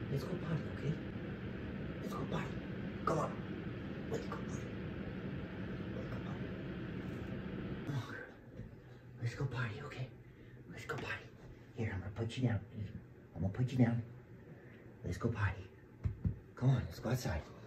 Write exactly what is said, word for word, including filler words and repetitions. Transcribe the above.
Let's go potty, okay? Let's go potty. Come on. Let's go potty. Let's go potty. Come on. Let's go potty, okay? Let's go potty. Here, I'm gonna put you down. I'm gonna put you down. Let's go potty. Come on, let's go outside.